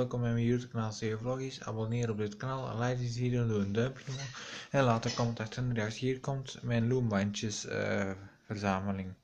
welkom bij mijn YouTube kanaal vloggies. Abonneer op dit kanaal en like deze video, doe een duimpje omhoog. En laat een comment achter als hier komt mijn Loombandjes verzameling.